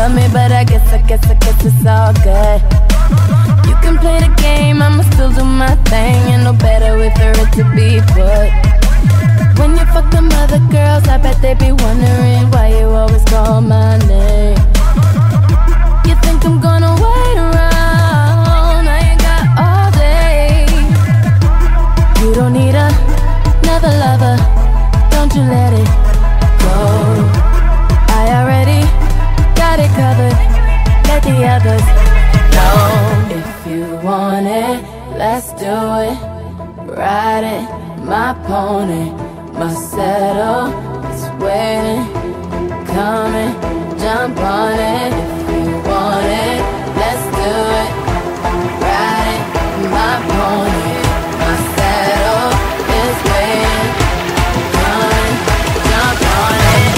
love me, but I guess it's all good. You can play the game, I'ma still do my thing. Ain't no better way for it to be put. When you fuck them other girls, I bet they be wondering why you always call my name. You think I'm gonna wait around? I ain't got all day. You don't need another lover, don't you let it go. I already got it covered, let the others know. If you want it, let's do it. Ride it, my pony, my saddle is waiting, coming, jump on it. If you want it, let's do it. Ride it, my pony, my saddle is waiting, coming, jump on it.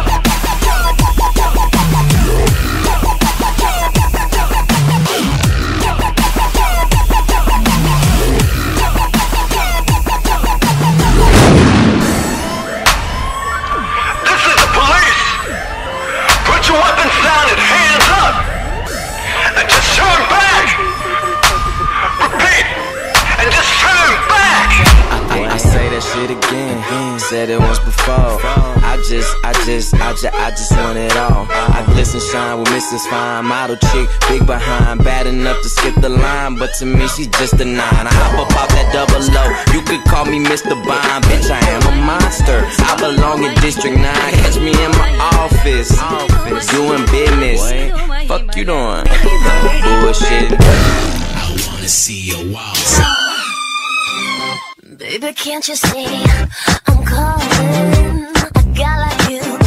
Said it once before. I just want it all. I glisten, shine with Mrs. Fine, model chick, big behind, bad enough to skip the line, but to me she's just a 9. I hop up out that double O. You could call me Mr. Bond, bitch. I am a monster. I belong in District 9. Catch me in my office, doing business. Fuck you doing? Bullshit. I wanna see your walls. Baby, can't you see I'm calling? A guy like you